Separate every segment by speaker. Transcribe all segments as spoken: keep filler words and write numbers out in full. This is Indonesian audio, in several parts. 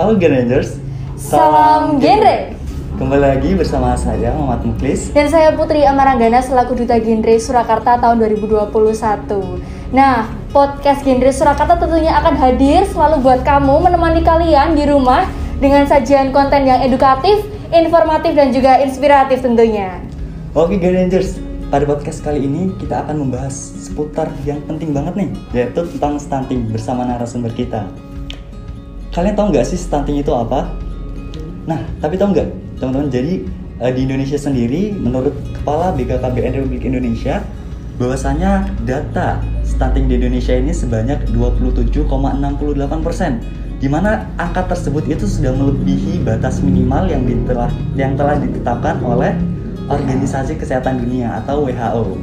Speaker 1: Halo Gen Rangers,
Speaker 2: salam genre.
Speaker 1: Kembali lagi bersama saya Muhammad Muklis
Speaker 2: dan saya Putri Amaranggana selaku Duta Genre Surakarta tahun dua ribu dua puluh satu. Nah, podcast Genre Surakarta tentunya akan hadir selalu buat kamu, menemani kalian di rumah dengan sajian konten yang edukatif, informatif dan juga inspiratif tentunya.
Speaker 1: Oke Gen Rangers, pada podcast kali ini kita akan membahas seputar yang penting banget nih, yaitu tentang stunting bersama narasumber kita. Kalian tahu nggak sih stunting itu apa? Nah, tapi tahu nggak teman-teman, jadi di Indonesia sendiri menurut Kepala B K K B N Republik Indonesia bahwasanya data stunting di Indonesia ini sebanyak dua puluh tujuh koma enam delapan persen, di mana angka tersebut itu sudah melebihi batas minimal yang telah yang telah ditetapkan oleh Organisasi Kesehatan Dunia atau W H O.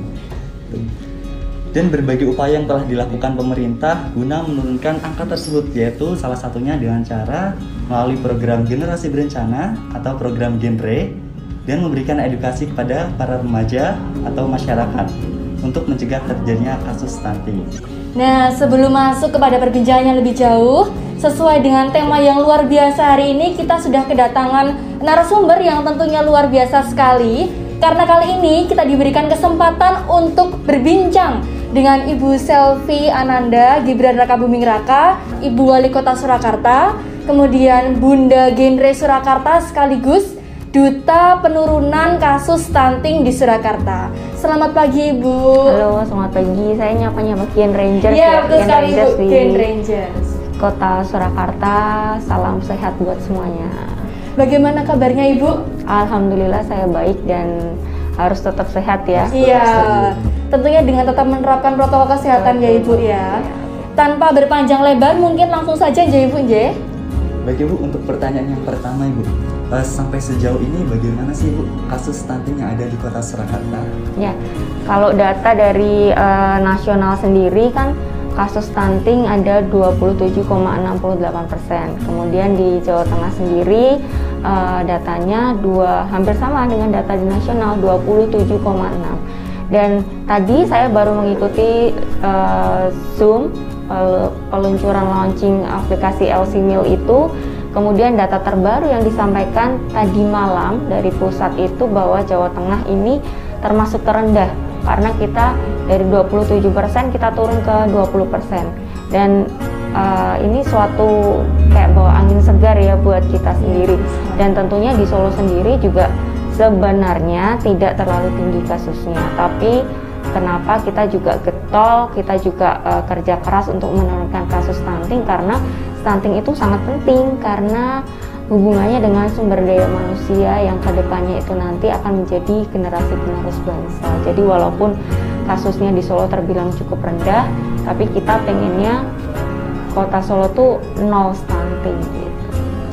Speaker 1: Dan berbagai upaya yang telah dilakukan pemerintah guna menurunkan angka tersebut, yaitu salah satunya dengan cara melalui program generasi berencana atau program genre dan memberikan edukasi kepada para remaja atau masyarakat untuk mencegah terjadinya kasus stunting.
Speaker 2: Nah, sebelum masuk kepada perbincangan yang lebih jauh, sesuai dengan tema yang luar biasa hari ini, kita sudah kedatangan narasumber yang tentunya luar biasa sekali. Karena kali ini kita diberikan kesempatan untuk berbincang dengan Ibu Selvi Ananda Gibran Raka Buming Raka, Ibu Wali Kota Surakarta, kemudian Bunda Genre Surakarta sekaligus Duta Penurunan Kasus Stunting di Surakarta. Selamat pagi Ibu.
Speaker 3: Halo, selamat pagi. Saya nyapa-nyapa Gen Rangers
Speaker 2: ya. Iya, betul
Speaker 3: Gen
Speaker 2: sekali
Speaker 3: Rangers
Speaker 2: Ibu, Gen Rangers
Speaker 3: Kota Surakarta. Salam sehat buat semuanya.
Speaker 2: Bagaimana kabarnya Ibu?
Speaker 3: Alhamdulillah saya baik dan harus tetap sehat ya.
Speaker 2: Iya, tentunya dengan tetap menerapkan protokol kesehatan ya Ibu ya. Tanpa berpanjang lebar, mungkin langsung saja ya Ibu ya.
Speaker 1: Baik Ibu, untuk pertanyaan yang pertama Ibu, uh, sampai sejauh ini bagaimana sih Ibu kasus stunting yang ada di Kota Surakarta?
Speaker 3: Ya, kalau data dari uh, nasional sendiri kan kasus stunting ada dua puluh tujuh koma enam delapan persen. Kemudian di Jawa Tengah sendiri uh, datanya dua hampir sama dengan data di nasional dua puluh tujuh koma enam. Dan tadi saya baru mengikuti uh, Zoom uh, peluncuran launching aplikasi L C M I L itu. Kemudian data terbaru yang disampaikan tadi malam dari pusat itu bahwa Jawa Tengah ini termasuk terendah, karena kita dari dua puluh tujuh persen kita turun ke dua puluh persen. Dan uh, ini suatu kayak bawa angin segar ya buat kita sendiri. Dan tentunya di Solo sendiri juga sebenarnya tidak terlalu tinggi kasusnya, tapi kenapa kita juga getol, kita juga uh, kerja keras untuk menurunkan kasus stunting, karena stunting itu sangat penting karena hubungannya dengan sumber daya manusia yang kedepannya itu nanti akan menjadi generasi penerus bangsa. Jadi walaupun kasusnya di Solo terbilang cukup rendah, tapi kita pengennya kota Solo tuh nol stunting gitu.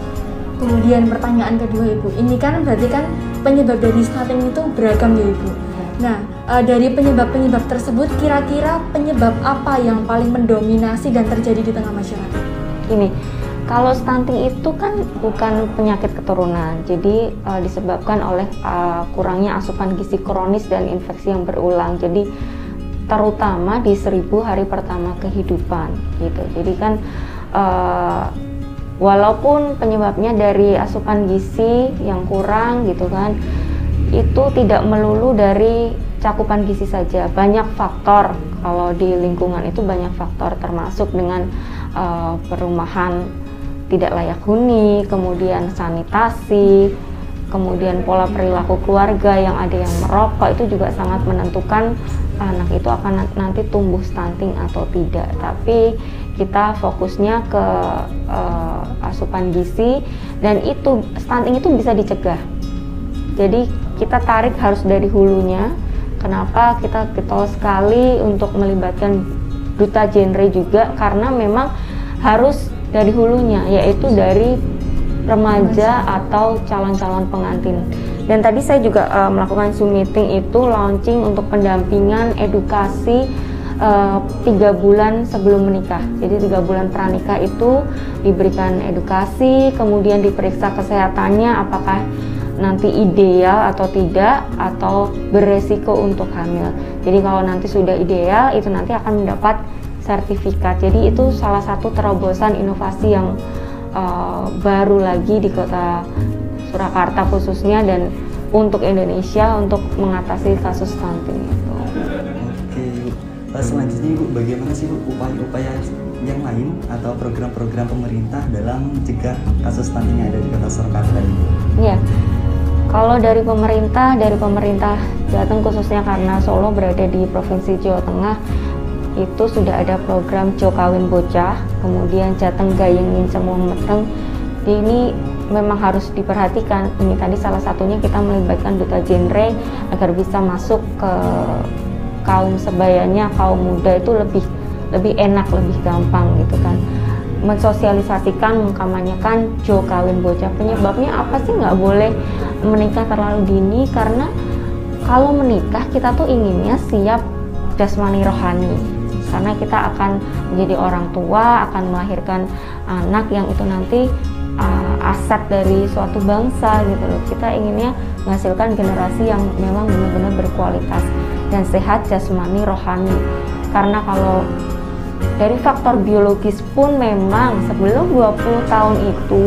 Speaker 2: Kemudian pertanyaan kedua Ibu, ini kan berarti kan penyebab dari stunting itu beragam ya Ibu. Nah, dari penyebab-penyebab tersebut kira-kira penyebab apa yang paling mendominasi dan terjadi di tengah masyarakat?
Speaker 3: Ini kalau stunting itu kan bukan penyakit keturunan, jadi uh, disebabkan oleh uh, kurangnya asupan gizi kronis dan infeksi yang berulang. Jadi terutama di seribu hari pertama kehidupan, gitu. Jadi kan uh, walaupun penyebabnya dari asupan gizi yang kurang, gitu kan, itu tidak melulu dari cakupan gizi saja. Banyak faktor, kalau di lingkungan itu banyak faktor, termasuk dengan uh, perumahan tidak layak huni, kemudian sanitasi, kemudian pola perilaku keluarga yang ada yang merokok, itu juga sangat menentukan anak itu akan nanti tumbuh stunting atau tidak. Tapi kita fokusnya ke uh, asupan gizi, dan itu stunting itu bisa dicegah. Jadi kita tarik harus dari hulunya. Kenapa kita getol sekali untuk melibatkan duta genre juga, karena memang harus dari hulunya, yaitu dari remaja atau calon-calon pengantin. Dan tadi saya juga uh, melakukan Zoom meeting itu launching untuk pendampingan edukasi uh, tiga bulan sebelum menikah. Jadi tiga bulan pranikah itu diberikan edukasi, kemudian diperiksa kesehatannya apakah nanti ideal atau tidak, atau beresiko untuk hamil. Jadi kalau nanti sudah ideal, itu nanti akan mendapat sertifikat. Jadi itu salah satu terobosan inovasi yang uh, baru lagi di kota Surakarta khususnya dan untuk Indonesia untuk mengatasi kasus stunting itu.
Speaker 1: Oke, uh, selanjutnya Ibu, bagaimana sih Bu upaya-upaya yang lain atau program-program pemerintah dalam mencegah kasus stunting yang ada di kota Surakarta ini?
Speaker 3: Ya, kalau dari pemerintah, dari pemerintah Jateng khususnya karena Solo berada di Provinsi Jawa Tengah, itu sudah ada program Jo Kawin Bocah, kemudian Jateng Gayengin Semua Meteng. Ini memang harus diperhatikan. Ini tadi salah satunya kita melibatkan duta genre agar bisa masuk ke kaum sebayanya, kaum muda itu lebih lebih enak, lebih gampang gitu kan, mensosialisasikan, mengkampanyekan Jo Kawin Bocah. Penyebabnya apa sih nggak boleh menikah terlalu dini? Karena kalau menikah kita tuh inginnya siap jasmani rohani, karena kita akan menjadi orang tua, akan melahirkan anak yang itu nanti uh, aset dari suatu bangsa gitu loh. Kita inginnya menghasilkan generasi yang memang benar-benar berkualitas dan sehat jasmani rohani. Karena kalau dari faktor biologis pun memang sebelum dua puluh tahun itu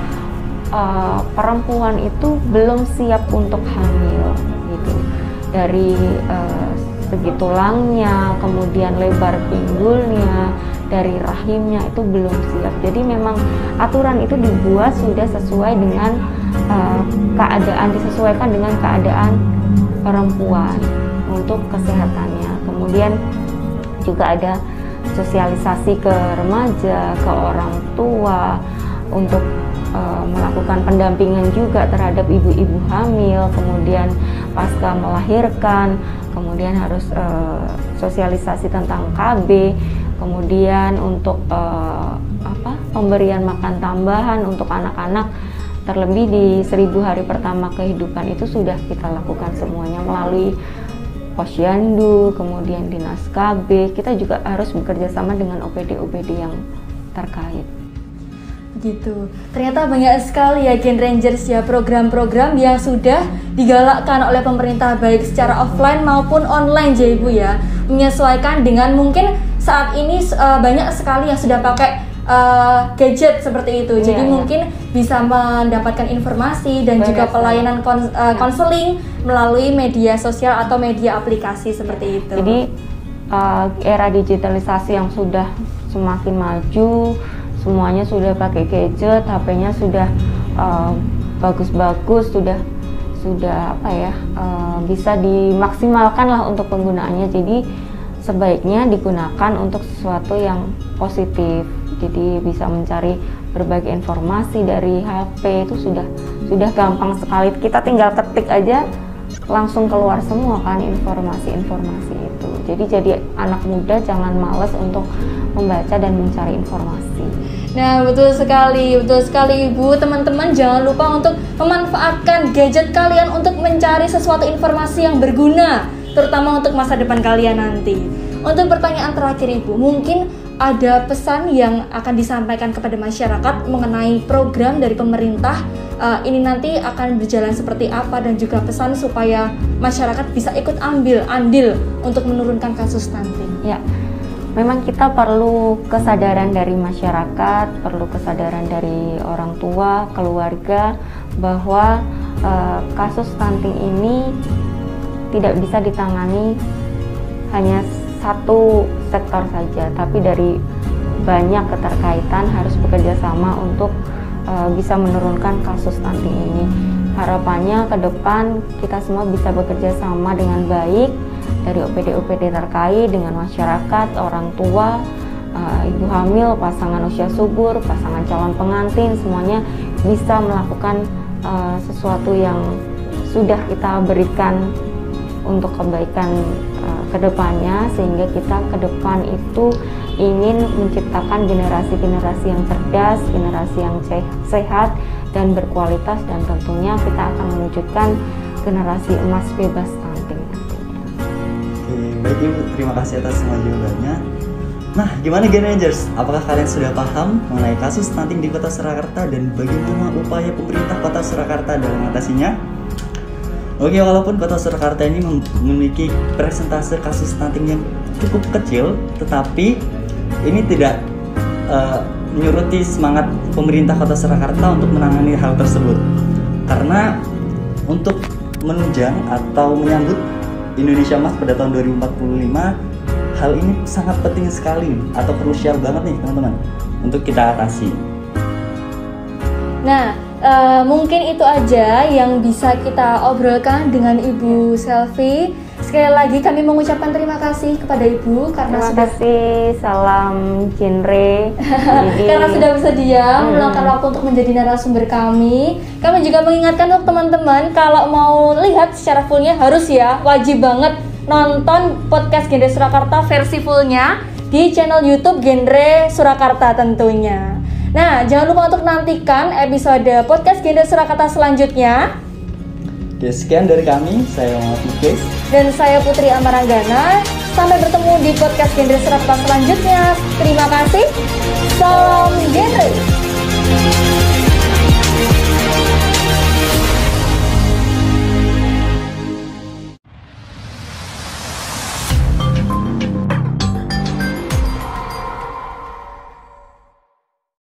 Speaker 3: uh, perempuan itu belum siap untuk hamil gitu. Dari uh, segi tulangnya, kemudian lebar pinggulnya, dari rahimnya itu belum siap. Jadi memang aturan itu dibuat sudah sesuai dengan uh, keadaan, disesuaikan dengan keadaan perempuan untuk kesehatannya. Kemudian juga ada sosialisasi ke remaja, ke orang tua untuk uh, melakukan pendampingan juga terhadap ibu-ibu hamil, kemudian pasca melahirkan, kemudian harus uh, sosialisasi tentang K B, kemudian untuk uh, apa pemberian makan tambahan untuk anak-anak terlebih di seribu hari pertama kehidupan itu sudah kita lakukan semuanya melalui Posyandu, kemudian Dinas K B. Kita juga harus bekerja sama dengan O P D O P D yang terkait.
Speaker 2: Gitu. Ternyata banyak sekali ya Gen Rangers ya program-program yang sudah digalakkan oleh pemerintah baik secara offline maupun online ya Ibu ya. Menyesuaikan dengan mungkin saat ini uh, banyak sekali yang sudah pakai uh, gadget seperti itu. Jadi yeah, mungkin yeah. bisa mendapatkan informasi dan Beres, juga pelayanan konseling uh, yeah. melalui media sosial atau media aplikasi seperti itu.
Speaker 3: Jadi uh, era digitalisasi yang sudah semakin maju, semuanya sudah pakai gadget, H P-nya sudah uh, bagus-bagus, sudah sudah apa ya uh, bisa dimaksimalkan lah untuk penggunaannya. Jadi sebaiknya digunakan untuk sesuatu yang positif. Jadi bisa mencari berbagai informasi dari H P itu sudah sudah gampang sekali. Kita tinggal ketik aja langsung keluar semua kan informasi-informasi itu. Jadi jadi anak muda jangan malas untuk membaca dan mencari informasi.
Speaker 2: Nah betul sekali, betul sekali Ibu. Teman-teman jangan lupa untuk memanfaatkan gadget kalian untuk mencari sesuatu informasi yang berguna, terutama untuk masa depan kalian nanti. Untuk pertanyaan terakhir Ibu, mungkin ada pesan yang akan disampaikan kepada masyarakat mengenai program dari pemerintah uh, ini nanti akan berjalan seperti apa, dan juga pesan supaya masyarakat bisa ikut ambil andil untuk menurunkan kasus stunting.
Speaker 3: Ya, memang kita perlu kesadaran dari masyarakat, perlu kesadaran dari orang tua, keluarga bahwa uh, kasus stunting ini tidak bisa ditangani hanya satu sektor saja, tapi dari banyak keterkaitan harus bekerja sama untuk uh, bisa menurunkan kasus stunting ini. Harapannya ke depan kita semua bisa bekerja sama dengan baik dari O P D O P D terkait, dengan masyarakat, orang tua, uh, ibu hamil, pasangan usia subur, pasangan calon pengantin, semuanya bisa melakukan uh, sesuatu yang sudah kita berikan untuk kebaikan uh, kedepannya, sehingga kita ke depan itu ingin menciptakan generasi-generasi yang cerdas, generasi yang sehat dan berkualitas, dan tentunya kita akan mewujudkan generasi emas bebas stunting nantinya.
Speaker 1: Oke, baik Ibu, terima kasih atas semua jawabannya. Nah, gimana Gen Rangers? Apakah kalian sudah paham mengenai kasus stunting di Kota Surakarta dan bagaimana upaya pemerintah Kota Surakarta dalam mengatasinya? Oke, walaupun Kota Surakarta ini memiliki persentase kasus stunting yang cukup kecil, tetapi ini tidak uh, menyuruti semangat pemerintah Kota Surakarta untuk menangani hal tersebut. Karena untuk menunjang atau menyambut Indonesia Emas pada tahun dua ribu empat puluh lima, hal ini sangat penting sekali atau krusial banget nih teman-teman untuk kita atasi.
Speaker 2: Nah, uh, mungkin itu aja yang bisa kita obrolkan dengan Ibu Selvi. Sekali lagi kami mengucapkan terima kasih kepada Ibu karena
Speaker 3: terima
Speaker 2: sudah
Speaker 3: kasih, salam genre. Jadi,
Speaker 2: karena sudah bisa diam
Speaker 3: hmm.
Speaker 2: meluangkan waktu untuk menjadi narasumber kami. Kami juga mengingatkan untuk teman-teman kalau mau lihat secara fullnya harus ya wajib banget nonton podcast Genre Surakarta versi fullnya di channel YouTube Genre Surakarta tentunya. Nah, jangan lupa untuk nantikan episode podcast Genre Surakarta selanjutnya.
Speaker 1: Oke, sekian dari kami, saya Muhammad Muklis
Speaker 2: dan saya Putri Amaranggana. Sampai bertemu di podcast Genre Surakarta selanjutnya. Terima kasih. Salam genre.